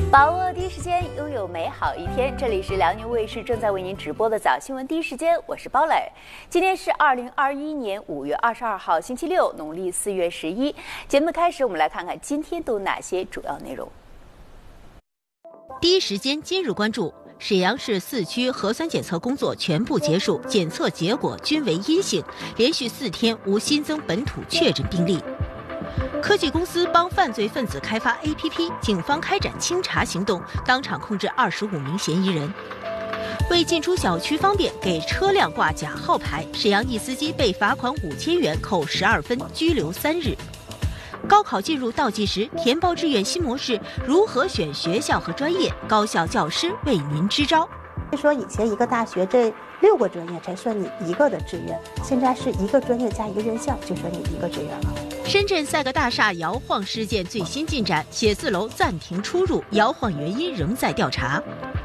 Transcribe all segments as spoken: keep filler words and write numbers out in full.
把握第一时间，拥有美好一天。这里是辽宁卫视正在为您直播的早新闻第一时间，我是包磊。今天是二零二一年五月二十二号，星期六，农历四月十一。节目开始，我们来看看今天都有哪些主要内容。 第一时间今日关注：沈阳市四区核酸检测工作全部结束，检测结果均为阴性，连续四天无新增本土确诊病例。科技公司帮犯罪分子开发 A P P， 警方开展清查行动，当场控制二十五名嫌疑人。为进出小区方便，给车辆挂假号牌，沈阳一司机被罚款五千元，扣十二分，拘留三日。高考进入倒计时，填报志愿新模式，如何选学校和专业？高校教师为您支招。 说以前一个大学这六个专业才算你一个的志愿，现在是一个专业加一个院校就算你一个志愿了。 深圳赛格大厦摇晃事件最新进展，写字楼暂停出入，摇晃原因仍在调查。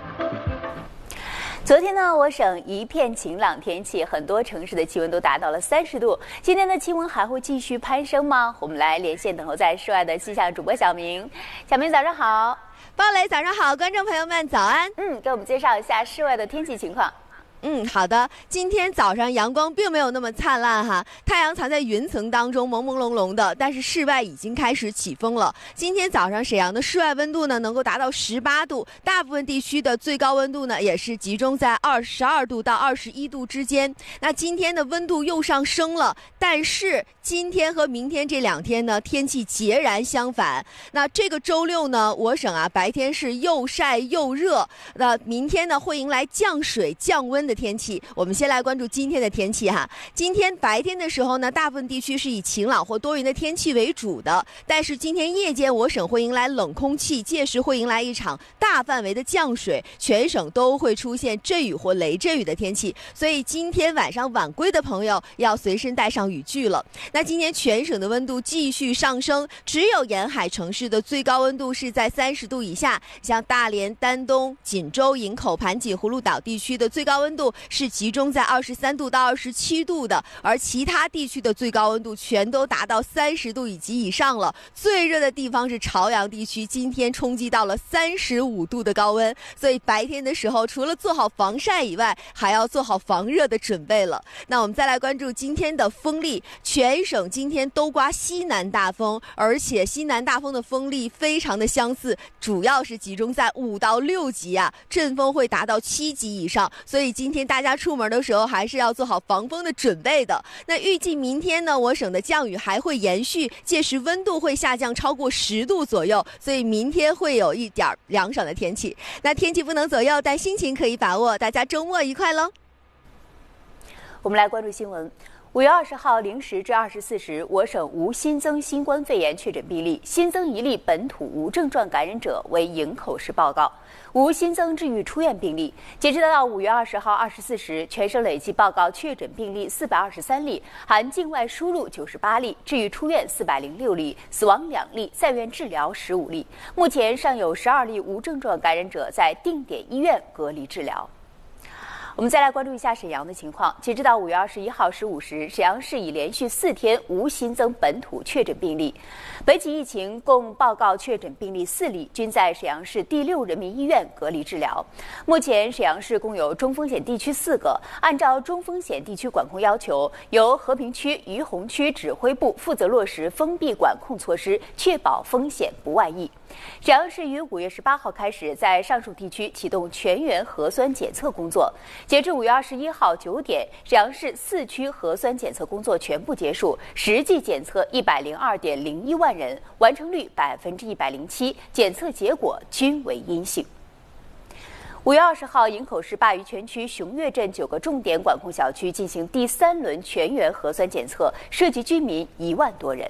昨天呢，我省一片晴朗天气，很多城市的气温都达到了三十度。今天的气温还会继续攀升吗？我们来连线等候在室外的气象主播小明。小明早上好。 包磊早上好，观众朋友们早安。 嗯，给我们介绍一下室外的天气情况。 嗯，好的。今天早上阳光并没有那么灿烂哈，太阳藏在云层当中，朦朦胧胧的。但是室外已经开始起风了。今天早上沈阳的室外温度呢，能够达到十八度，大部分地区的最高温度呢，也是集中在二十二度到二十一度之间。那今天的温度又上升了，但是今天和明天这两天呢，天气截然相反。那这个周六呢，我省啊白天是又晒又热，那明天呢会迎来降水降温的天气。我们先来关注今天的天气哈。今天白天的时候呢，大部分地区是以晴朗或多云的天气为主的，但是今天夜间我省会迎来冷空气，届时会迎来一场大范围的降水，全省都会出现阵雨或雷阵雨的天气，所以今天晚上晚归的朋友要随身带上雨具了。那今天全省的温度继续上升，只有沿海城市的最高温度是在三十度以下，像大连、丹东、锦州、营口、盘锦、葫芦岛地区的最高温度是集中在二十三度到二十七度的，而其他地区的最高温度全都达到三十度以及以上了。最热的地方是朝阳地区，今天冲击到了三十五度的高温，所以白天的时候除了做好防晒以外，还要做好防热的准备了。那我们再来关注今天的风力，全省今天都刮西南大风，而且西南大风的风力非常的相似，主要是集中在五到六级啊，阵风会达到七级以上，所以今天大家出门的时候还是要做好防风的准备的。那预计明天呢，我省的降雨还会延续，届时温度会下降超过十度左右，所以明天会有一点凉爽的天气。那天气不能左右，但心情可以把握，大家周末愉快喽。 我们来关注新闻。五月二十号零时至二十四时，我省无新增新冠肺炎确诊病例，新增一例本土无症状感染者为营口市报告，无新增治愈出院病例。截止到五月二十号二十四时，全省累计报告确诊病例四百二十三例，含境外输入九十八例，治愈出院四百零六例，死亡两例，在院治疗十五例。目前尚有十二例无症状感染者在定点医院隔离治疗。我们再来关注一下沈阳的情况。截止到五月二十一号十五时，沈阳市已连续四天无新增本土确诊病例。本起疫情共报告确诊病例四例，均在沈阳市第六人民医院隔离治疗。目前沈阳市共有中风险地区四个，按照中风险地区管控要求，由和平区于洪区指挥部负责落实封闭管控措施，确保风险不外溢。沈阳市于五月十八号开始在上述地区启动全员核酸检测工作。截至五月二十一号九点，沈阳市四区核酸检测工作全部结束，实际检测一百零二点零一万人，完成率百分之一百零七，检测结果均为阴性。五月二十号，营口市鲅鱼泉区雄岳镇九个重点管控小区进行第三轮全员核酸检测，涉及居民一万多人。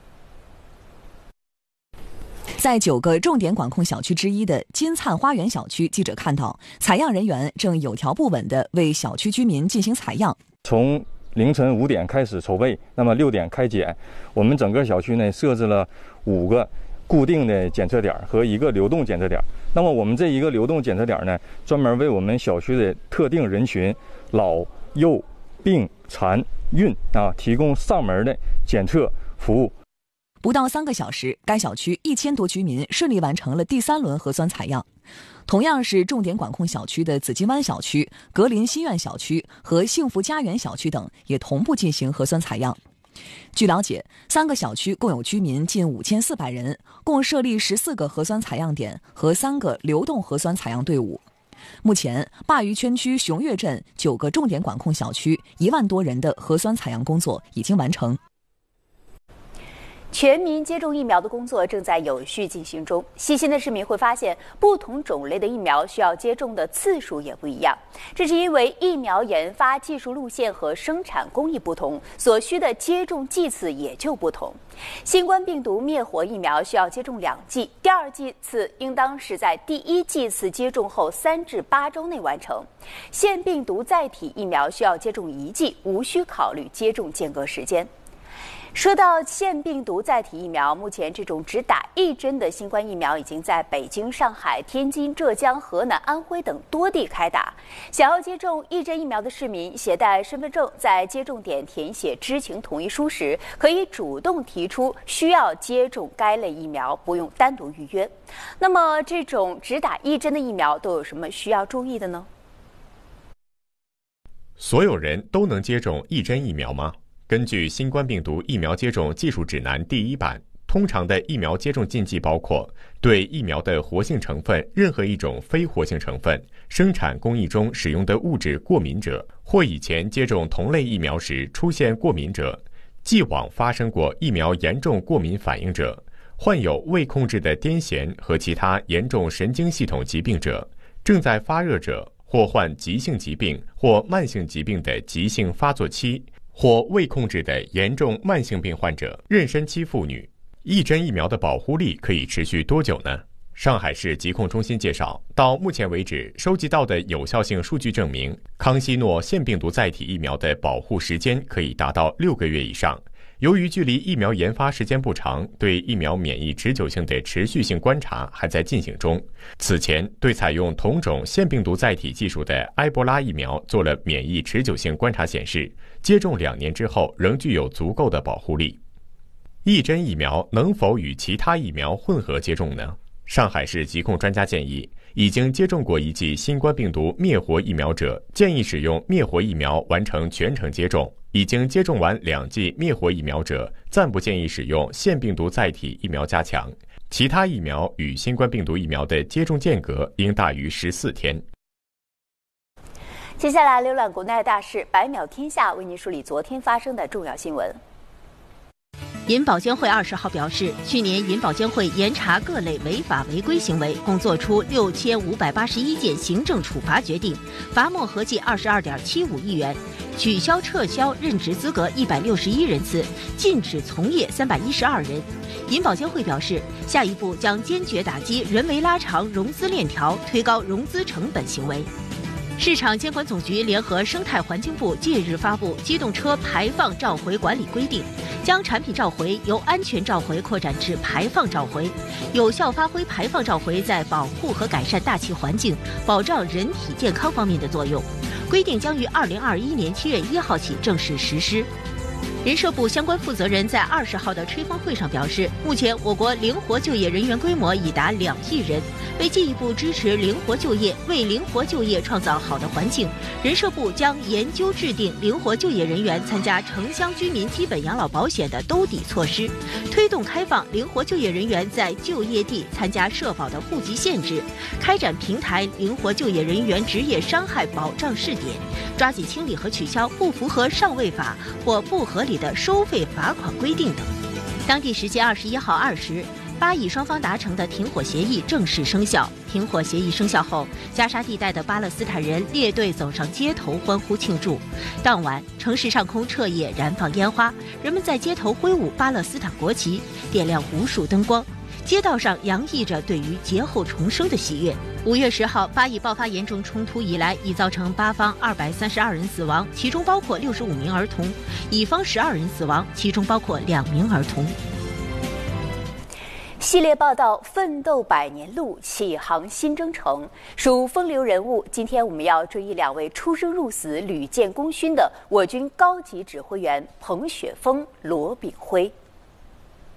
在九个重点管控小区之一的金灿花园小区，记者看到采样人员正有条不紊地为小区居民进行采样。 从凌晨五点开始筹备，那么六点开检。我们整个小区呢设置了五个固定的检测点和一个流动检测点。那么我们这一个流动检测点呢，专门为我们小区的特定人群老幼病残孕啊提供上门的检测服务。 不到三个小时，该小区一千多居民顺利完成了第三轮核酸采样。同样是重点管控小区的紫金湾小区、格林新苑小区和幸福家园小区等也同步进行核酸采样。据了解，三个小区共有居民近五千四百人，共设立十四个核酸采样点和三个流动核酸采样队伍。目前，鲅鱼圈区雄跃镇九个重点管控小区一万多人的核酸采样工作已经完成。 全民接种疫苗的工作正在有序进行中。细心的市民会发现，不同种类的疫苗需要接种的次数也不一样。这是因为疫苗研发技术路线和生产工艺不同，所需的接种剂次也就不同。新冠病毒灭活疫苗需要接种两剂，第二剂次应当是在第一剂次接种后三至八周内完成。腺病毒载体疫苗需要接种一剂，无需考虑接种间隔时间。说到腺病毒载体疫苗，目前这种只打一针的新冠疫苗已经在北京、上海、天津、浙江、河南、安徽等多地开打。想要接种一针疫苗的市民，携带身份证在接种点填写知情同意书时，可以主动提出需要接种该类疫苗，不用单独预约。那么，这种只打一针的疫苗都有什么需要注意的呢？ 所有人都能接种一针疫苗吗？根据新冠病毒疫苗接种技术指南第一版，通常的疫苗接种禁忌包括对疫苗的活性成分任何一种非活性成分、生产工艺中使用的物质过敏者，或以前接种同类疫苗时出现过敏者，既往发生过疫苗严重过敏反应者，患有未控制的癫痫和其他严重神经系统疾病者，正在发热者，或患急性疾病或慢性疾病的急性发作期，或未控制的严重慢性病患者、妊娠期妇女。一针疫苗的保护力可以持续多久呢？上海市疾控中心介绍，到目前为止，收集到的有效性数据证明，康希诺腺病毒载体疫苗的保护时间可以达到六个月以上。由于距离疫苗研发时间不长，对疫苗免疫持久性的持续性观察还在进行中。此前，对采用同种腺病毒载体技术的埃博拉疫苗做了免疫持久性观察，显示接种两年之后仍具有足够的保护力。一针疫苗能否与其他疫苗混合接种呢？上海市疾控专家建议，已经接种过一剂新冠病毒灭活疫苗者，建议使用灭活疫苗完成全程接种。已经接种完两剂灭活疫苗者，暂不建议使用腺病毒载体疫苗加强。其他疫苗与新冠病毒疫苗的接种间隔应大于十四天。 接下来浏览国内大事，百秒天下为您梳理昨天发生的重要新闻。 银保监会二十号表示，去年银保监会严查各类违法违规行为，共作出六千五百八十一件行政处罚决定，罚没合计二十二点七五亿元，取消撤销任职资格一百六十一人次，禁止从业三百一十二人。银保监会表示，下一步将坚决打击人为拉长融资链条、推高融资成本行为。市场监管总局联合生态环境部近日发布《机动车排放召回管理规定》，将产品召回由安全召回扩展至排放召回，有效发挥排放召回在保护和改善大气环境、保障人体健康方面的作用。规定将于二零二一年七月一号起正式实施。人社部相关负责人在二十号的吹风会上表示，目前我国灵活就业人员规模已达两亿人。为进一步支持灵活就业，为灵活就业创造好的环境，人社部将研究制定灵活就业人员参加城乡居民基本养老保险的兜底措施，推动开放灵活就业人员在就业地参加社保的户籍限制，开展平台灵活就业人员职业伤害保障试点，抓紧清理和取消不符合上位法或不合理的收费罚款规定等。当地时间二十一号二时，巴以双方达成的停火协议正式生效。停火协议生效后，加沙地带的巴勒斯坦人列队走上街头欢呼庆祝。当晚，城市上空彻夜燃放烟花，人们在街头挥舞巴勒斯坦国旗，点亮无数灯光，街道上洋溢着对于劫后重生的喜悦。五月十号，巴以爆发严重冲突以来，已造成巴方二百三十二人死亡，其中包括六十五名儿童；以方十二人死亡，其中包括两名儿童。 系列报道《奋斗百年路，启航新征程》属风流人物。今天我们要追忆两位出生入死、屡建功勋的我军高级指挥员彭雪枫、罗炳辉。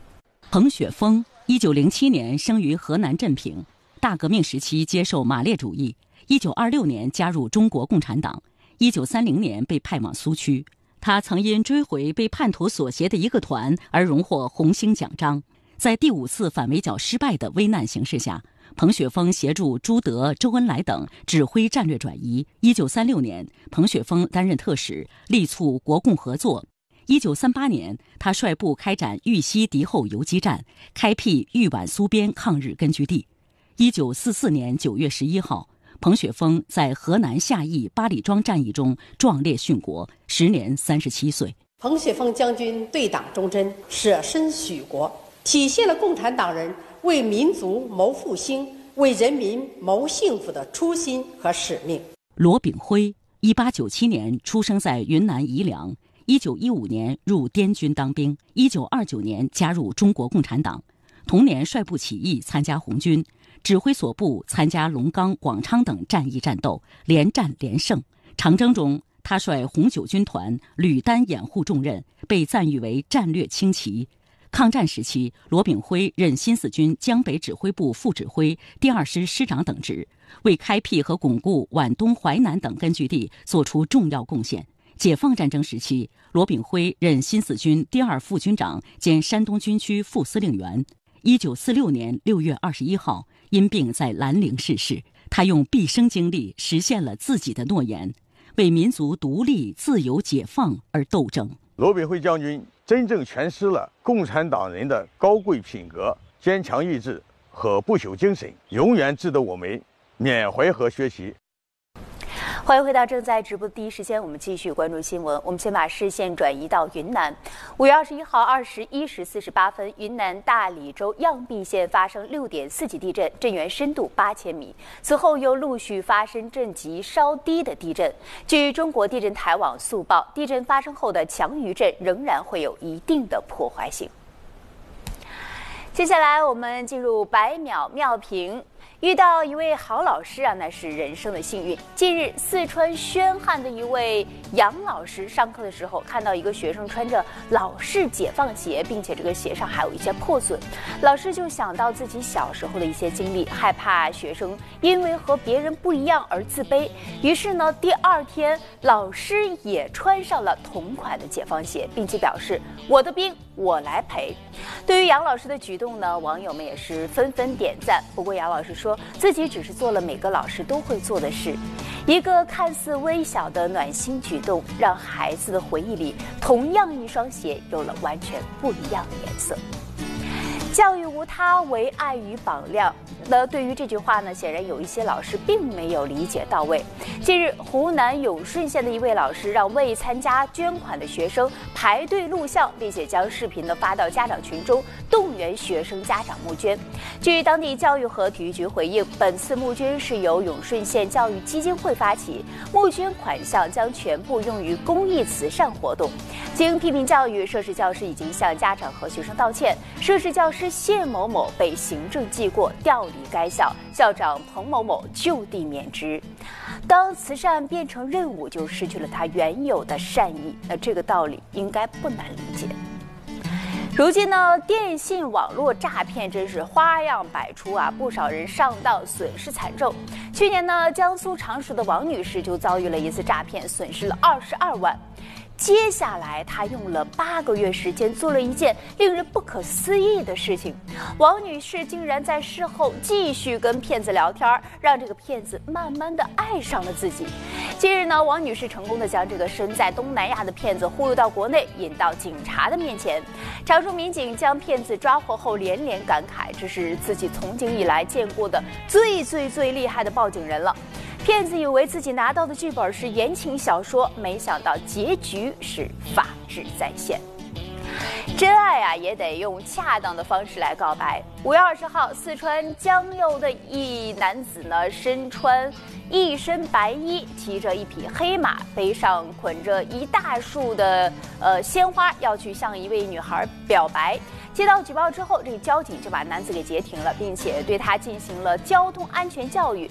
彭雪枫，一九零七年生于河南镇平，大革命时期接受马列主义，一九二六年加入中国共产党，一九三零年被派往苏区。他曾因追回被叛徒所挟的一个团而荣获红星奖章。在第五次反围剿失败的危难形势下，彭雪枫协助朱德、周恩来等指挥战略转移。一九三六年，彭雪枫担任特使，力促国共合作。一九三八年，他率部开展豫西敌后游击战，开辟豫皖苏边抗日根据地。一九四四年九月十一号，彭雪枫在河南夏邑八里庄战役中壮烈殉国，时年三十七岁。 彭雪枫将军对党忠贞，舍身许国，体现了共产党人为民族谋复兴、为人民谋幸福的初心和使命。 罗炳辉，一八九七年出生在云南宜良。一九一五年入滇军当兵，一九二九年加入中国共产党。同年率部起义，参加红军，指挥所部参加龙冈、广昌等战役战斗，连战连胜。长征中，他率红九军团屡担掩护重任，被赞誉为战略轻骑。抗战时期，罗炳辉任新四军江北指挥部副指挥、第二师师长等职，为开辟和巩固皖东、淮南等根据地作出重要贡献。解放战争时期，罗炳辉任新四军第二副军长兼山东军区副司令员。一九四六年六月二十一号，因病在兰陵逝世。他用毕生精力实现了自己的诺言，为民族独立、自由、解放而斗争。 罗炳辉将军真正诠释了共产党人的高贵品格、坚强意志和不朽精神，永远值得我们缅怀和学习。 欢迎回到正在直播的第一时间，我们继续关注新闻。我们先把视线转移到云南。五月二十一号二十一时四十八分，云南大理州漾濞县发生六点四级地震，震源深度八千米。此后又陆续发生震级稍低的地震。据中国地震台网速报，地震发生后的强余震仍然会有一定的破坏性。接下来我们进入百秒妙评。遇到一位好老师啊，那是人生的幸运。近日，四川宣汉的一位杨老师上课的时候，看到一个学生穿着老式解放鞋，并且这个鞋上还有一些破损。老师就想到自己小时候的一些经历，害怕学生因为和别人不一样而自卑。于是呢，第二天老师也穿上了同款的解放鞋，并且表示：“我的兵我来赔。”对于杨老师的举动呢，网友们也是纷纷点赞。不过杨老师说，自己只是做了每个老师都会做的事，一个看似微小的暖心举动，让孩子的回忆里同样一双鞋有了完全不一样的颜色。教育无他，唯爱与榜样。那对于这句话呢，显然有一些老师并没有理解到位。近日，湖南永顺县的一位老师让未参加捐款的学生排队录像，并且将视频呢发到家长群中，动员学生家长募捐。据当地教育和体育局回应，本次募捐是由永顺县教育基金会发起，募捐款项将全部用于公益慈善活动。经批评教育，涉事教师已经向家长和学生道歉，涉事教师谢某某被行政记过，调离该校，校长彭某某就地免职。当慈善变成任务，就失去了它原有的善意，那这个道理应该不难理解。如今呢，电信网络诈骗真是花样百出啊，不少人上当，损失惨重。去年呢，江苏常熟的王女士就遭遇了一次诈骗，损失了二十二万。接下来，她用了八个月时间做了一件令人不可思议的事情。王女士竟然在事后继续跟骗子聊天，让这个骗子慢慢的爱上了自己。近日呢，王女士成功的将这个身在东南亚的骗子忽悠到国内，引到警察的面前。常熟民警将骗子抓获后，连连感慨，这是自己从警以来见过的最最最厉害的报警人了。骗子以为自己拿到的剧本是言情小说，没想到结局是法治在线。真爱啊，也得用恰当的方式来告白。五月二十号，四川江右的一男子呢，身穿一身白衣，骑着一匹黑马，背上捆着一大束的呃鲜花，要去向一位女孩表白。接到举报之后，这个交警就把男子给截停了，并且对他进行了交通安全教育。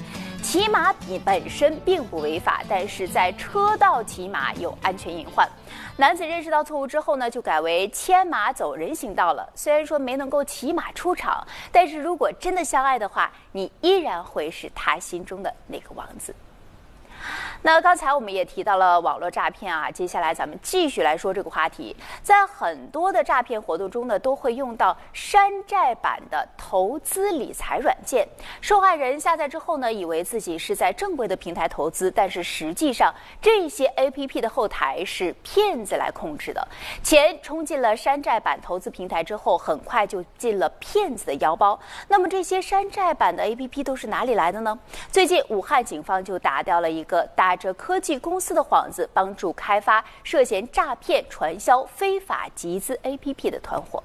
骑马本身并不违法，但是在车道骑马有安全隐患。男子认识到错误之后呢，就改为牵马走人行道了。虽然说没能够骑马出场，但是如果真的相爱的话，你依然会是他心中的那个王子。那刚才我们也提到了网络诈骗啊，接下来咱们继续来说这个话题。在很多的诈骗活动中呢，都会用到山寨版的投资理财软件。受害人下载之后呢，以为自己是在正规的平台投资，但是实际上这些 A P P 的后台是骗子来控制的。钱冲进了山寨版投资平台之后，很快就进了骗子的腰包。那么这些山寨版的 A P P 都是哪里来的呢？最近武汉警方就打掉了一个打着科技公司的幌子，帮助开发涉嫌诈骗传销非法集资 A P P 的团伙。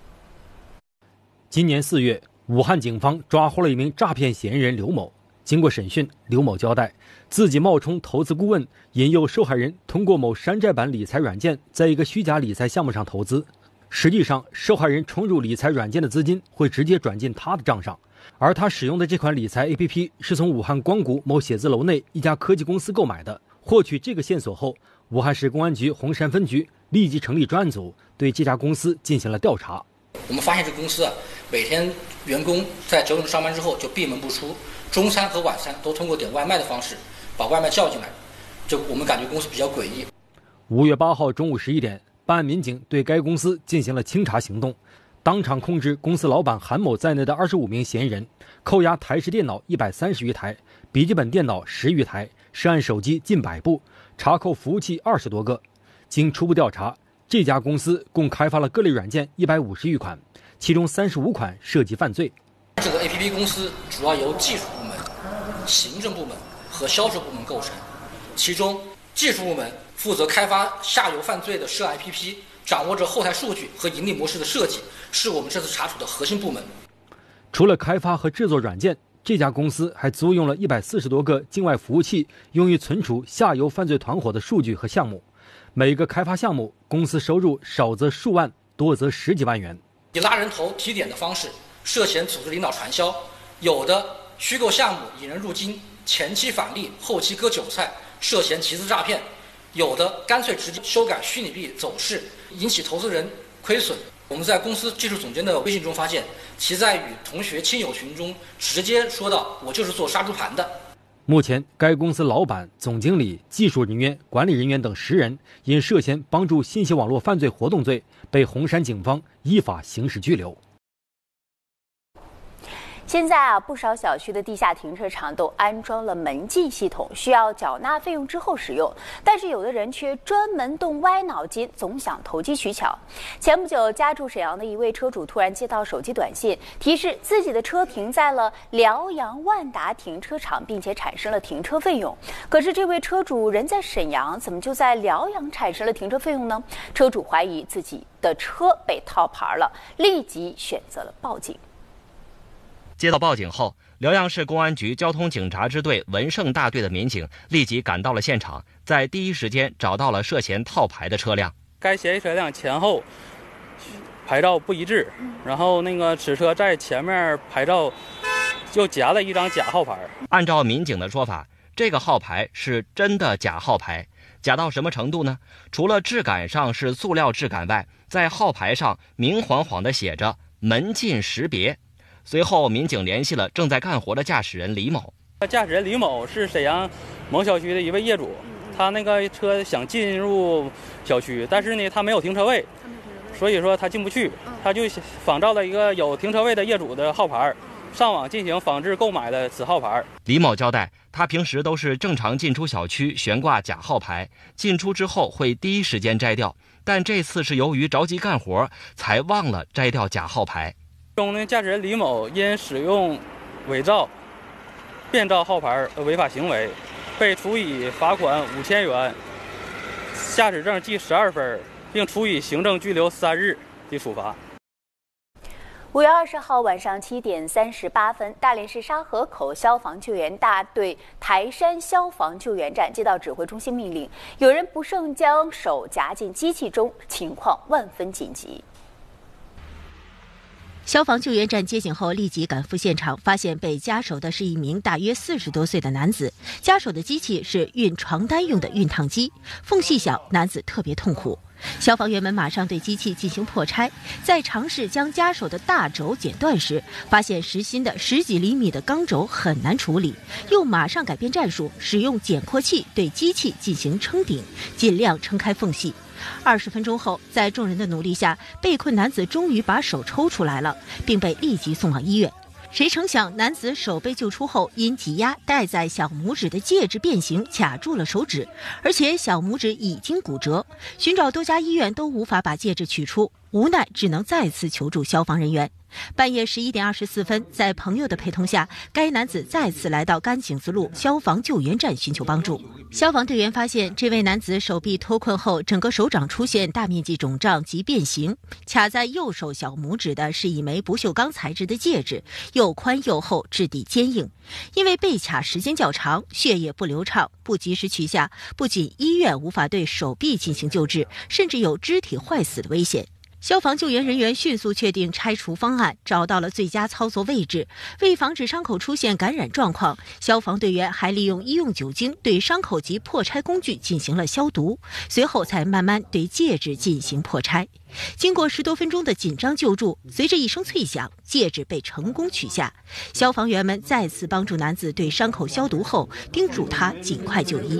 今年四月，武汉警方抓获了一名诈骗嫌疑人刘某。经过审讯，刘某交代，自己冒充投资顾问，引诱受害人通过某山寨版理财软件，在一个虚假理财项目上投资。实际上，受害人充入理财软件的资金会直接转进他的账上。而他使用的这款理财 A P P 是从武汉光谷某写字楼内一家科技公司购买的。获取这个线索后，武汉市公安局洪山分局立即成立专案组，对这家公司进行了调查。 我们发现这个公司啊，每天员工在九点钟上班之后就闭门不出，中餐和晚餐都通过点外卖的方式把外卖叫进来，就我们感觉公司比较诡异。 五月八号中午十一点，办案民警对该公司进行了清查行动。当场控制公司老板韩某在内的二十五名嫌疑人，扣押台式电脑一百三十余台，笔记本电脑十余台，涉案手机近百部，查扣服务器二十多个。经初步调查，这家公司共开发了各类软件一百五十余款，其中三十五款涉及犯罪。 这个 A P P 公司主要由技术部门、行政部门和销售部门构成，其中技术部门负责开发下游犯罪的涉案 A P P，掌握着后台数据和盈利模式的设计，是我们这次查处的核心部门。 除了开发和制作软件，这家公司还租用了一百四十多个境外服务器，用于存储下游犯罪团伙的数据和项目。每个开发项目，公司收入少则数万，多则十几万元。 以拉人头提点的方式，涉嫌组织领导传销，有的虚构项目引人入金，前期返利，后期割韭菜，涉嫌集资诈骗。有的干脆直接修改虚拟币走势，引起投资人亏损。我们在公司技术总监的微信中发现，其在与同学亲友群中直接说到：“我就是做杀猪盘的。” 目前，该公司老板、总经理、技术人员、管理人员等十人因涉嫌帮助信息网络犯罪活动罪，被洪山警方依法刑事拘留。 现在啊，不少小区的地下停车场都安装了门禁系统，需要缴纳费用之后使用。但是有的人却专门动歪脑筋，总想投机取巧。前不久，家住沈阳的一位车主突然接到手机短信，提示自己的车停在了辽阳万达停车场，并且产生了停车费用。可是这位车主人在沈阳，怎么就在辽阳产生了停车费用呢？车主怀疑自己的车被套牌了，立即选择了报警。 接到报警后，辽阳市公安局交通警察支队文胜大队的民警立即赶到了现场，在第一时间找到了涉嫌套牌的车辆。 该嫌疑车辆前后牌照不一致，然后那个此车在前面牌照又夹了一张假号牌。 按照民警的说法，这个号牌是真的假号牌，假到什么程度呢？除了质感上是塑料质感外，在号牌上明晃晃地写着门禁识别。随后，民警联系了正在干活的驾驶人李某。 驾驶人李某是沈阳某小区的一位业主，他那个车想进入小区，但是呢，他没有停车位，所以说他进不去，他就仿照了一个有停车位的业主的号牌，上网进行仿制购买了此号牌。 李某交代，他平时都是正常进出小区悬挂假号牌，进出之后会第一时间摘掉，但这次是由于着急干活，才忘了摘掉假号牌。 中的驾驶人李某因使用伪造、变造号牌违法行为，被处以罚款五千元、驾驶证记十二分，并处以行政拘留三日的处罚。 五月二十号晚上七点三十八分，大连市沙河口消防救援大队台山消防救援站接到指挥中心命令，有人不慎将手夹进机器中，情况万分紧急。 消防救援站接警后立即赶赴现场，发现被夹手的是一名大约四十多岁的男子，夹手的机器是熨床单用的熨烫机，缝隙小，男子特别痛苦。消防员们马上对机器进行破拆，在尝试将夹手的大轴剪断时，发现实心的十几厘米的钢轴很难处理，又马上改变战术，使用剪扩器对机器进行撑顶，尽量撑开缝隙。二十分钟后，在众人的努力下，被困男子终于把手抽出来了，并被立即送往医院。谁成想，男子手被救出后，因挤压戴在小拇指的戒指变形，卡住了手指，而且小拇指已经骨折。寻找多家医院都无法把戒指取出，无奈只能再次求助消防人员。半夜十一点二十四分，在朋友的陪同下，该男子再次来到甘井子路消防救援站寻求帮助。消防队员发现，这位男子手臂脱困后，整个手掌出现大面积肿胀及变形，卡在右手小拇指的是一枚不锈钢材质的戒指，又宽又厚，质地坚硬。因为被卡时间较长，血液不流畅，不及时取下，不仅医院无法对手臂进行救治，甚至有肢体坏死的危险。消防救援人员迅速确定拆除方案，找到了最佳操作位置。为防止伤口出现感染状况，消防队员还利用医用酒精对伤口及破拆工具进行了消毒，随后才慢慢对戒指进行破拆。经过十多分钟的紧张救助，随着一声脆响，戒指被成功取下。消防员们再次帮助男子对伤口消毒后，叮嘱他尽快就医。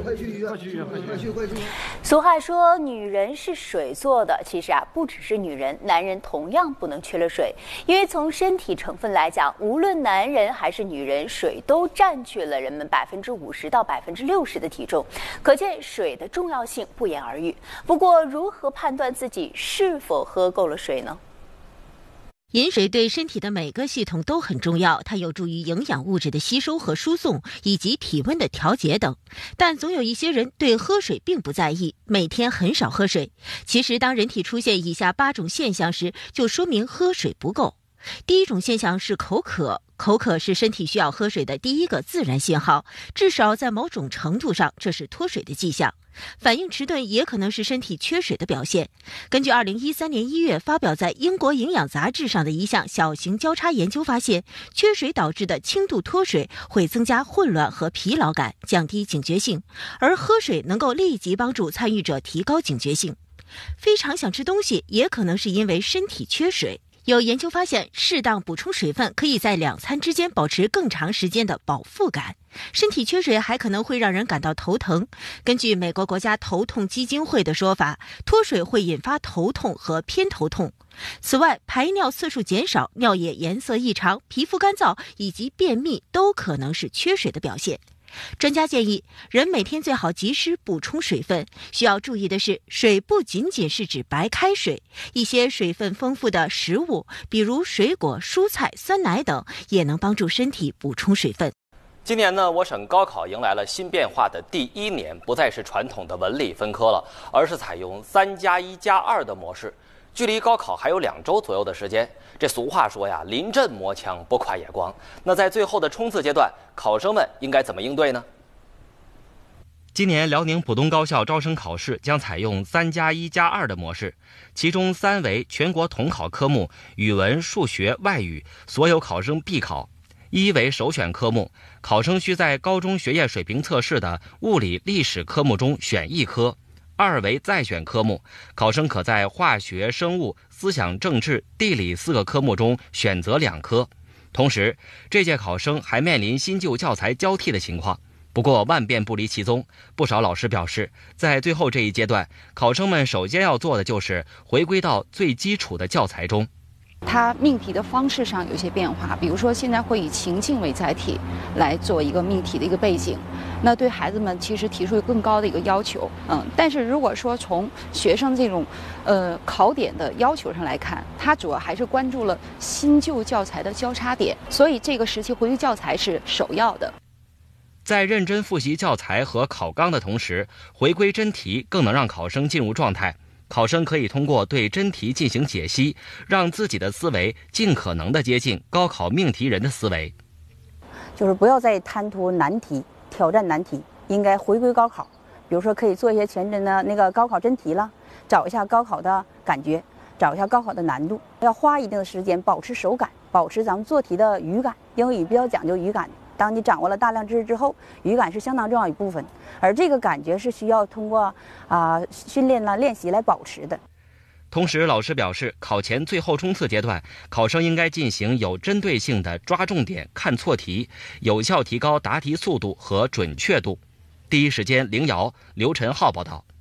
俗话说女人是水做的，其实啊不只是女人，男人同样不能缺了水。因为从身体成分来讲，无论男人还是女人，水都占据了人们百分之五十到百分之六十的体重，可见水的重要性不言而喻。不过，如何判断自己是否喝够了水呢？ 饮水对身体的每个系统都很重要，它有助于营养物质的吸收和输送，以及体温的调节等。但总有一些人对喝水并不在意，每天很少喝水。其实，当人体出现以下八种现象时，就说明喝水不够。第一种现象是口渴，口渴是身体需要喝水的第一个自然信号，至少在某种程度上，这是脱水的迹象。反应迟钝也可能是身体缺水的表现。根据二零一三年一月发表在英国营养杂志上的一项小型交叉研究发现，缺水导致的轻度脱水会增加混乱和疲劳感，降低警觉性，而喝水能够立即帮助参与者提高警觉性。非常想吃东西也可能是因为身体缺水。有研究发现，适当补充水分可以在两餐之间保持更长时间的饱腹感。身体缺水还可能会让人感到头疼。根据美国国家头痛基金会的说法，脱水会引发头痛和偏头痛。此外，排尿次数减少、尿液颜色异常、皮肤干燥以及便秘都可能是缺水的表现。专家建议，人每天最好及时补充水分。需要注意的是，水不仅仅是指白开水，一些水分丰富的食物，比如水果、蔬菜、酸奶等，也能帮助身体补充水分。 今年呢，我省高考迎来了新变化的第一年，不再是传统的文理分科了，而是采用三加一加二的模式。距离高考还有两周左右的时间，这俗话说呀，临阵磨枪不快也光。那在最后的冲刺阶段，考生们应该怎么应对呢？今年辽宁浦东高校招生考试将采用三加一加二的模式，其中三为全国统考科目语文、数学、外语，所有考生必考；一为首选科目，考生需在高中学业水平测试的物理、历史科目中选一科。二为再选科目，考生可在化学、生物、思想政治、地理四个科目中选择两科。同时，这届考生还面临新旧教材交替的情况。不过万变不离其宗，不少老师表示，在最后这一阶段，考生们首先要做的就是回归到最基础的教材中。 它命题的方式上有些变化，比如说现在会以情境为载体来做一个命题的一个背景，那对孩子们其实提出更高的一个要求。嗯，但是如果说从学生这种呃考点的要求上来看，它主要还是关注了新旧教材的交叉点，所以这个时期回归教材是首要的。 在认真复习教材和考纲的同时，回归真题更能让考生进入状态。考生可以通过对真题进行解析，让自己的思维尽可能的接近高考命题人的思维。 就是不要再贪图难题、挑战难题，应该回归高考。比如说，可以做一些全真的那个高考真题了，找一下高考的感觉， 找一下高考的难度，要花一定的时间保持手感，保持咱们做题的语感。英语比较讲究语感，当你掌握了大量知识之后，语感是相当重要一部分，而这个感觉是需要通过啊、呃、训练啦、练习来保持的。 同时，老师表示，考前最后冲刺阶段，考生应该进行有针对性的抓重点、看错题，有效提高答题速度和准确度。第一时间，凌瑶、刘晨浩报道。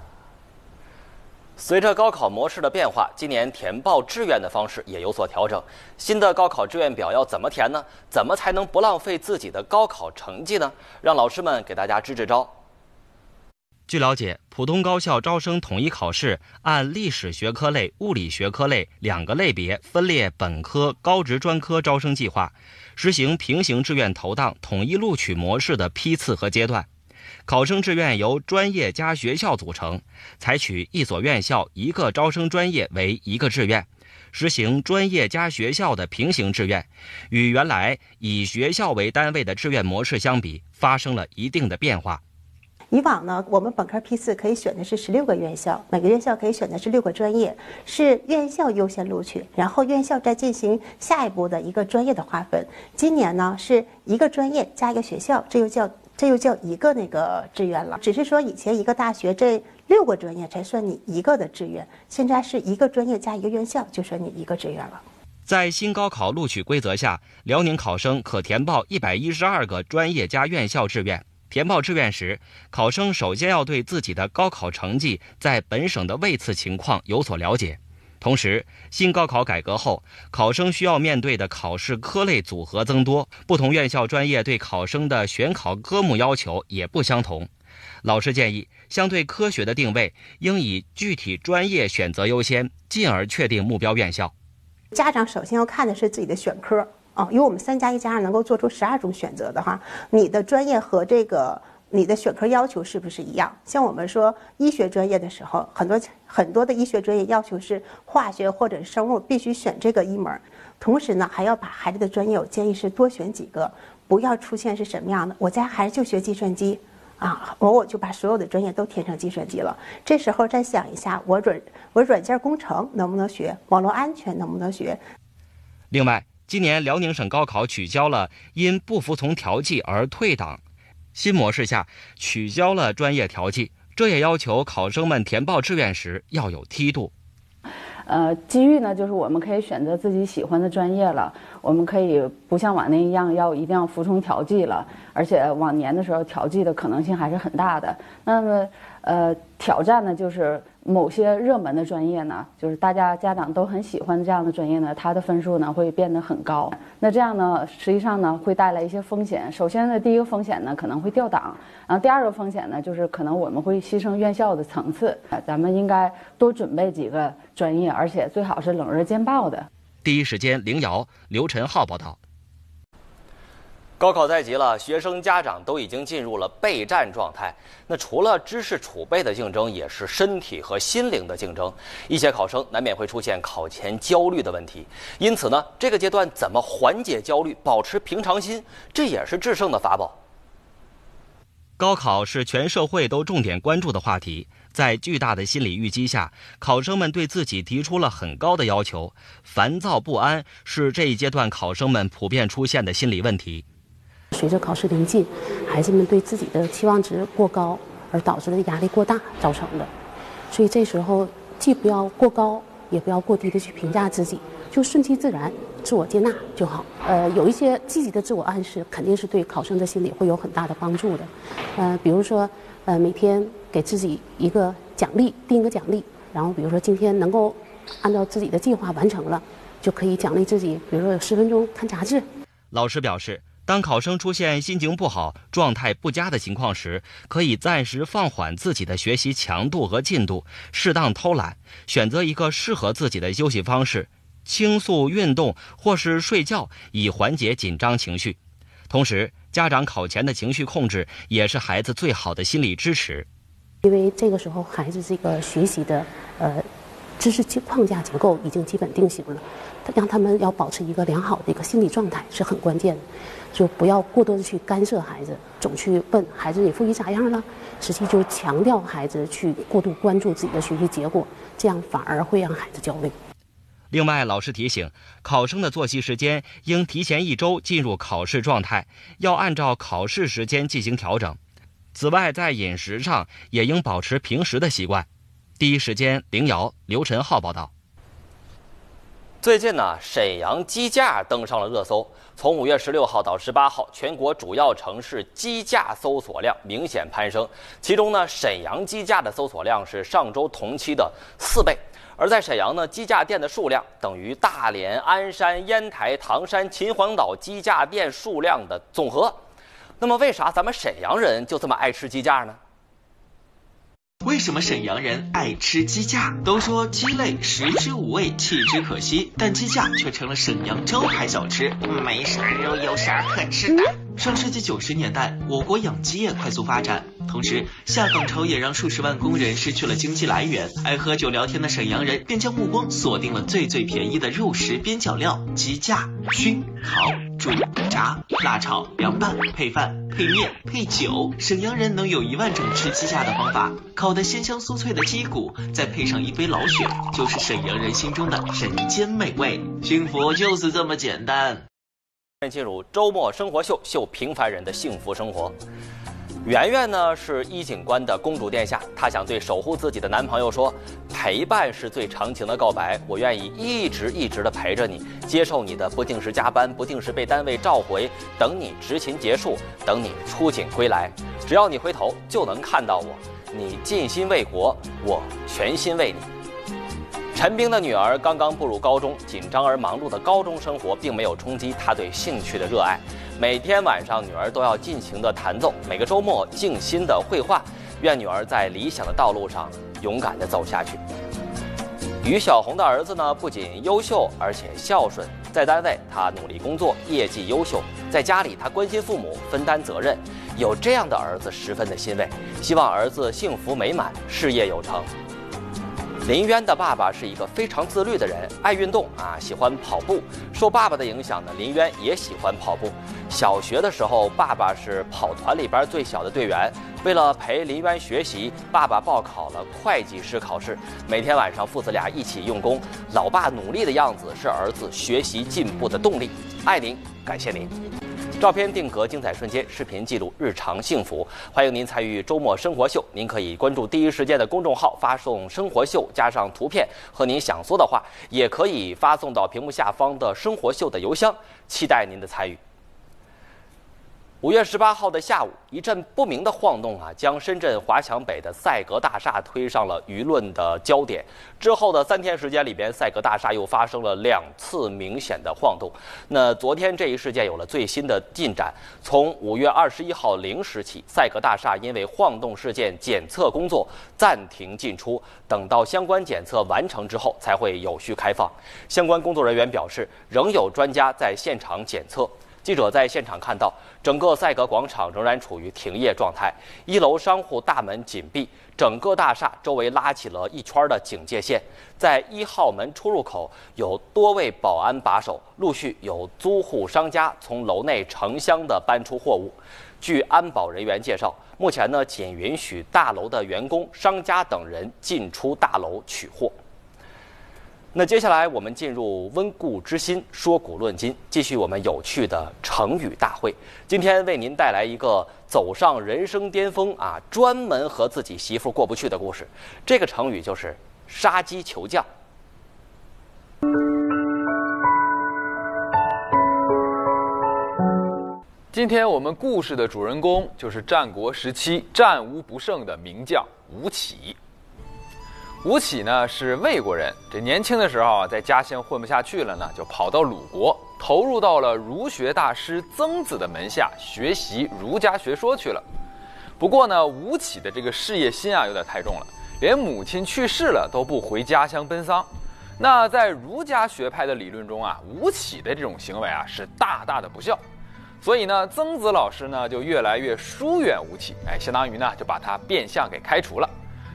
随着高考模式的变化，今年填报志愿的方式也有所调整。新的高考志愿表要怎么填呢？怎么才能不浪费自己的高考成绩呢？让老师们给大家支支招。据了解，普通高校招生统一考试按历史学科类、物理学科类两个类别分列本科、高职专科招生计划，实行平行志愿投档、统一录取模式的批次和阶段。考生志愿由专业加学校组成，采取一所院校一个招生专业为一个志愿，实行专业加学校的平行志愿，与原来以学校为单位的志愿模式相比，发生了一定的变化。 以往呢，我们本科批次可以选的是十六个院校，每个院校可以选的是六个专业，是院校优先录取，然后院校再进行下一步的一个专业的划分。今年呢，是一个专业加一个学校，这又叫这又叫一个那个志愿了。只是说以前一个大学这六个专业才算你一个的志愿，现在是一个专业加一个院校就算你一个志愿了。 在新高考录取规则下，辽宁考生可填报一百一十二个专业加院校志愿。填报志愿时，考生首先要对自己的高考成绩在本省的位次情况有所了解。同时，新高考改革后，考生需要面对的考试科类组合增多，不同院校专业对考生的选考科目要求也不相同。老师建议，相对科学的定位应以具体专业选择优先，进而确定目标院校。 家长首先要看的是自己的选科。啊，因为我们三加一加二能够做出十二种选择的话，你的专业和这个你的选科要求是不是一样？像我们说医学专业的时候，很多很多的医学专业要求是化学或者生物必须选这个一门，同时呢还要把孩子的专业，我建议是多选几个，不要出现是什么样的，我家孩子就学计算机啊，我我就把所有的专业都填成计算机了。这时候再想一下，我软我软件工程能不能学，网络安全能不能学？ 另外，今年辽宁省高考取消了因不服从调剂而退档，新模式下取消了专业调剂，这也要求考生们填报志愿时要有梯度。 呃，机遇呢，就是我们可以选择自己喜欢的专业了，我们可以不像往年一样要一定要服从调剂了，而且往年的时候调剂的可能性还是很大的。那么，呃，挑战呢，就是某些热门的专业呢，就是大家家长都很喜欢这样的专业呢，它的分数呢会变得很高。那这样呢，实际上呢会带来一些风险。首先呢，第一个风险呢可能会掉档，然后第二个风险呢就是可能我们会牺牲院校的层次。咱们应该多准备几个专业，而且最好是冷热兼报的。 第一时间，凌瑶、刘晨浩报道。高考在即了，学生家长都已经进入了备战状态。那除了知识储备的竞争，也是身体和心灵的竞争。一些考生难免会出现考前焦虑的问题，因此呢，这个阶段怎么缓解焦虑、保持平常心，这也是制胜的法宝。高考是全社会都重点关注的话题，在巨大的心理预期下，考生们对自己提出了很高的要求，烦躁不安是这一阶段考生们普遍出现的心理问题。 随着考试临近，孩子们对自己的期望值过高，而导致的压力过大造成的。所以这时候既不要过高，也不要过低的去评价自己，就顺其自然，自我接纳就好。呃，有一些积极的自我暗示，肯定是对考生的心理会有很大的帮助的。呃，比如说，呃，每天给自己一个奖励，定一个奖励，然后比如说今天能够按照自己的计划完成了，就可以奖励自己，比如说有十分钟看杂志。 老师表示，当考生出现心情不好、状态不佳的情况时，可以暂时放缓自己的学习强度和进度，适当偷懒，选择一个适合自己的休息方式，倾诉、运动或是睡觉，以缓解紧张情绪。同时，家长考前的情绪控制也是孩子最好的心理支持。 因为这个时候孩子这个学习的呃知识框架结构已经基本定型了，让他们要保持一个良好的一个心理状态是很关键的。就不要过多的去干涉孩子，总去问孩子你复习咋样了，实际就强调孩子去过度关注自己的学习结果，这样反而会让孩子焦虑。 另外，老师提醒，考生的作息时间应提前一周进入考试状态，要按照考试时间进行调整。此外，在饮食上也应保持平时的习惯。第一时间，凌瑶、刘晨浩报道。 最近呢，沈阳鸡架登上了热搜。从五月十六号到十八号，全国主要城市鸡架搜索量明显攀升，其中呢，沈阳鸡架的搜索量是上周同期的四倍。而在沈阳呢，鸡架店的数量等于大连、鞍山、烟台、唐山、秦皇岛鸡架店数量的总和。那么，为啥咱们沈阳人就这么爱吃鸡架呢？ 为什么沈阳人爱吃鸡架？都说鸡肋食之无味，弃之可惜，但鸡架却成了沈阳招牌小吃。 没啥肉，有啥可吃的？ 上世纪九十年代，我国养鸡业快速发展，同时下岗潮也让数十万工人失去了经济来源。爱喝酒聊天的沈阳人便将目光锁定了最最便宜的肉食边角料——鸡架。熏、烤、煮、炸、辣炒、凉拌、配饭、配面、配酒，沈阳人能有一万种吃鸡架的方法。烤得鲜香酥脆的鸡骨，再配上一杯老雪，就是沈阳人心中的人间美味。幸福就是这么简单。 进入周末生活秀，秀平凡人的幸福生活。圆圆呢是衣锦官的公主殿下，她想对守护自己的男朋友说：陪伴是最长情的告白，我愿意一直一直的陪着你，接受你的不定时加班，不定时被单位召回，等你执勤结束，等你出警归来，只要你回头就能看到我，你尽心为国，我全心为你。陈冰的女儿刚刚步入高中，紧张而忙碌的高中生活并没有冲击她对兴趣的热爱。每天晚上，女儿都要尽情的弹奏，每个周末静心的绘画。愿女儿在理想的道路上勇敢地走下去。于小红的儿子呢，不仅优秀，而且孝顺。在单位，他努力工作，业绩优秀；在家里，他关心父母，分担责任。有这样的儿子，十分的欣慰。希望儿子幸福美满，事业有成。林渊的爸爸是一个非常自律的人，爱运动啊，喜欢跑步。受爸爸的影响呢，林渊也喜欢跑步。小学的时候，爸爸是跑团里边最小的队员。为了陪林渊学习，爸爸报考了会计师考试。每天晚上，父子俩一起用功。老爸努力的样子是儿子学习进步的动力。爱您，感谢您。照片定格精彩瞬间，视频记录日常幸福。欢迎您参与周末生活秀，您可以关注第一时间的公众号，发送生活秀加上图片和您想说的话，也可以发送到屏幕下方的生活秀的邮箱，期待您的参与。五月十八号的下午，一阵不明的晃动啊，将深圳华强北的赛格大厦推上了舆论的焦点。之后的三天时间里边，赛格大厦又发生了两次明显的晃动。那昨天这一事件有了最新的进展，从五月二十一号零时起，赛格大厦因为晃动事件检测工作暂停进出，等到相关检测完成之后才会有序开放。相关工作人员表示，仍有专家在现场检测。记者在现场看到，整个赛格广场仍然处于停业状态，一楼商户大门紧闭，整个大厦周围拉起了一圈的警戒线。在一号门出入口有多位保安把守，陆续有租户商家从楼内成箱的搬出货物。据安保人员介绍，目前呢仅允许大楼的员工、商家等人进出大楼取货。那接下来我们进入温故知新，说古论今，继续我们有趣的成语大会。今天为您带来一个走上人生巅峰啊，专门和自己媳妇过不去的故事。这个成语就是杀鸡求将。 今天我们故事的主人公就是战国时期战无不胜的名将吴起。吴起呢是魏国人，这年轻的时候啊，在家乡混不下去了呢，就跑到鲁国，投入到了儒学大师曾子的门下学习儒家学说去了。不过呢，吴起的这个事业心啊有点太重了，连母亲去世了都不回家乡奔丧。那在儒家学派的理论中啊，吴起的这种行为啊是大大的不孝，所以呢，曾子老师呢就越来越疏远吴起，哎，相当于呢就把他变相给开除了。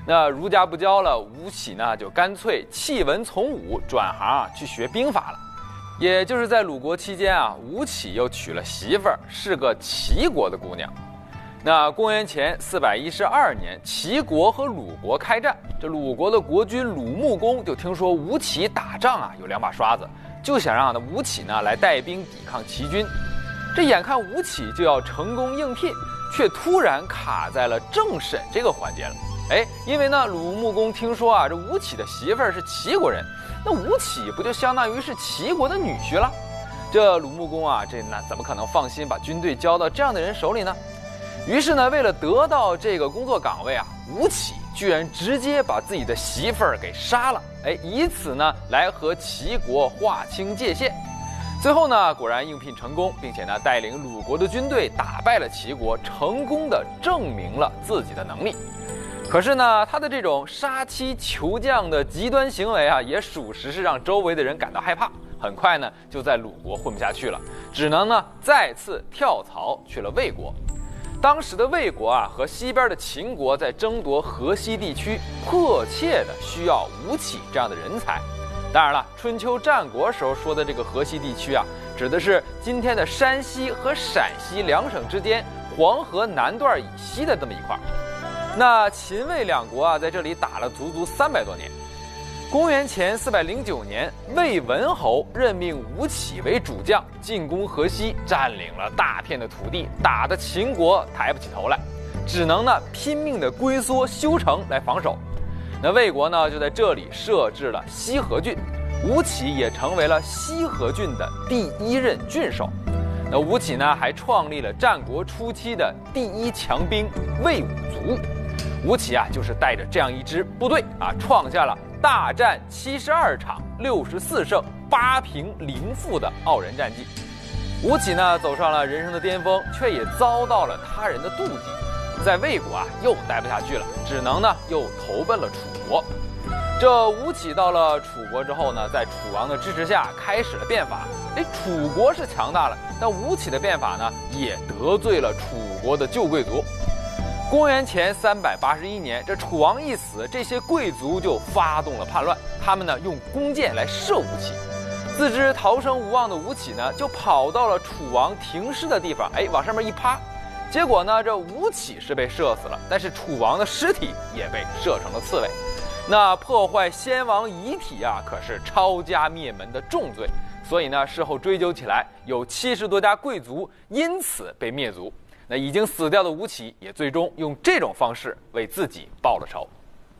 那儒家不教了，吴起呢就干脆弃文从武，转行啊去学兵法了。也就是在鲁国期间啊，吴起又娶了媳妇儿，是个齐国的姑娘。那公元前四百一十二年，齐国和鲁国开战，这鲁国的国君鲁穆公就听说吴起打仗啊有两把刷子，就想让吴起呢来带兵抵抗齐军。这眼看吴起就要成功应聘，却突然卡在了政审这个环节了。哎，因为呢鲁穆公听说啊这吴起的媳妇儿是齐国人，那吴起不就相当于是齐国的女婿了？这鲁穆公啊，这那怎么可能放心把军队交到这样的人手里呢？于是呢，为了得到这个工作岗位啊，吴起居然直接把自己的媳妇儿给杀了，哎，以此呢来和齐国划清界限。最后呢，果然应聘成功，并且呢带领鲁国的军队打败了齐国，成功的证明了自己的能力。可是呢，他的这种杀妻求将的极端行为啊，也属实是让周围的人感到害怕。很快呢，就在鲁国混不下去了，只能呢再次跳槽去了魏国。当时的魏国啊和西边的秦国在争夺河西地区，迫切的需要吴起这样的人才。当然了，春秋战国时候说的这个河西地区啊，指的是今天的山西和陕西两省之间黄河南段以西的这么一块。那秦魏两国啊在这里打了足足三百多年。公元前四百零九年，魏文侯任命吴起为主将，进攻河西，占领了大片的土地，打得秦国抬不起头来，只能呢拼命的龟缩修城来防守。那魏国呢就在这里设置了西河郡，吴起也成为了西河郡的第一任郡守。那吴起呢还创立了战国初期的第一强兵魏武卒。吴起啊就是带着这样一支部队啊，创下了大战七十二场，六十四胜，八平零负的傲人战绩。吴起呢走上了人生的巅峰，却也遭到了他人的妒忌，在魏国啊又待不下去了，只能呢又投奔了楚国。这吴起到了楚国之后呢，在楚王的支持下开始了变法。哎，楚国是强大了，但吴起的变法呢也得罪了楚国的旧贵族。公元前三百八十一年，这楚王一死，这些贵族就发动了叛乱。他们呢用弓箭来射吴起，自知逃生无望的吴起呢，就跑到了楚王停尸的地方，哎，往上面一趴。结果呢，这吴起是被射死了，但是楚王的尸体也被射成了刺猬。那破坏先王遗体啊，可是抄家灭门的重罪。所以呢，事后追究起来，有七十多家贵族因此被灭族。那已经死掉的吴起也最终用这种方式为自己报了仇。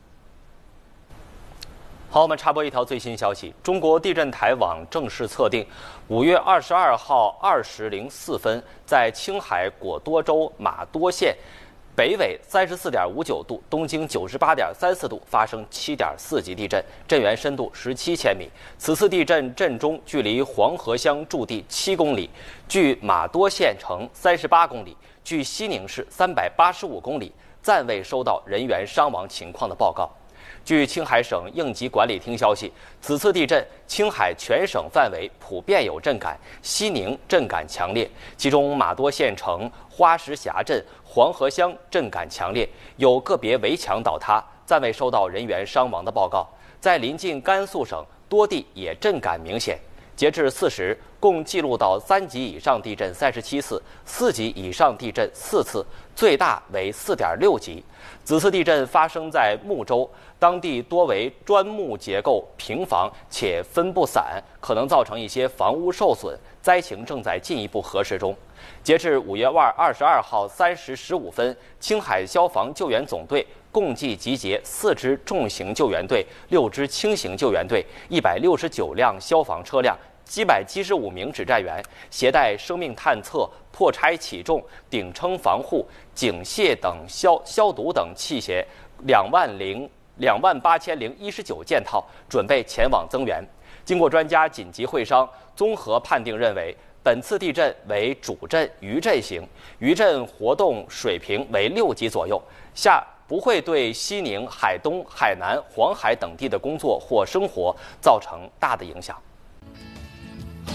好，我们插播一条最新消息：中国地震台网正式测定，五月二十二号二时零四分，在青海果多州玛多县北纬三十四点五九度，东经九十八点三四度发生七点四级地震，震源深度十七千米。此次地震震中距离黄河乡驻地七公里，距玛多县城三十八公里，距西宁市三百八十五公里，暂未收到人员伤亡情况的报告。据青海省应急管理厅消息，此次地震青海全省范围普遍有震感，西宁震感强烈，其中玛多县城、花石峡镇、黄河乡震感强烈，有个别围墙倒塌，暂未收到人员伤亡的报告。在临近甘肃省，多地也震感明显。截至四时，共记录到三级以上地震三十七次，四级以上地震四次，最大为四点六级。此次地震发生在睦州，当地多为砖木结构平房且分布散，可能造成一些房屋受损，灾情正在进一步核实中。截至五月二十二号三时十五分，青海消防救援总队共计集结四支重型救援队、六支轻型救援队、一百六十九辆消防车辆、七百七十五名指战员，携带生命探测、破拆起重、顶撑防护、警械等消消毒等器械两万零两万八千零一十九件套，准备前往增援。经过专家紧急会商，综合判定认为，本次地震为主震余震型，余震活动水平为六级左右，下不会对西宁、海东、海南、黄海等地的工作或生活造成大的影响。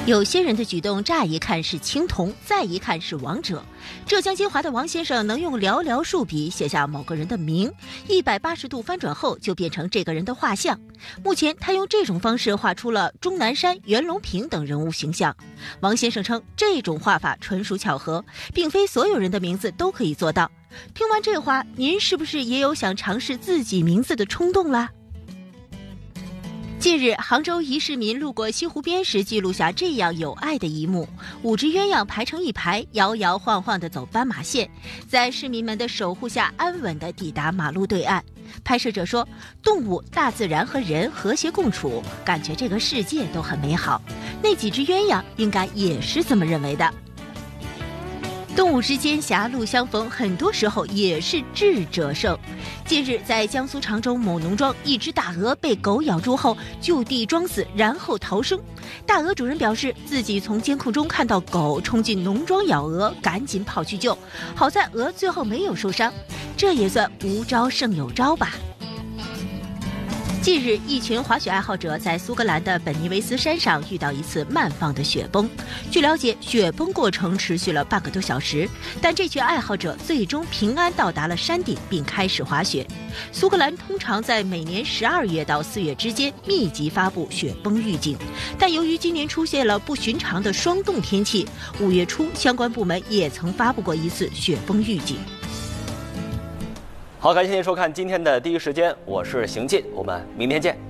有些人的举动乍一看是青铜，再一看是王者。浙江金华的王先生能用寥寥数笔写下某个人的名，一百八十度翻转后就变成这个人的画像。目前他用这种方式画出了钟南山、袁隆平等人物形象。王先生称，这种画法纯属巧合，并非所有人的名字都可以做到。听完这话，您是不是也有想尝试自己名字的冲动啦？近日，杭州一市民路过西湖边时，记录下这样有爱的一幕：五只鸳鸯排成一排，摇摇晃晃地走斑马线，在市民们的守护下，安稳地抵达马路对岸。拍摄者说，动物、大自然和人和谐共处，感觉这个世界都很美好。那几只鸳鸯应该也是这么认为的。动物之间狭路相逢，很多时候也是智者胜。近日，在江苏常州某农庄，一只大鹅被狗咬住后就地装死，然后逃生。大鹅主人表示，自己从监控中看到狗冲进农庄咬鹅，赶紧跑去救，好在鹅最后没有受伤，这也算无招胜有招吧。近日，一群滑雪爱好者在苏格兰的本尼维斯山上遇到一次慢放的雪崩。据了解，雪崩过程持续了半个多小时，但这群爱好者最终平安到达了山顶，并开始滑雪。苏格兰通常在每年十二月到四月之间密集发布雪崩预警，但由于今年出现了不寻常的霜冻天气，五月初相关部门也曾发布过一次雪崩预警。 好，感谢您收看今天的第一时间，我是邢进，我们明天见。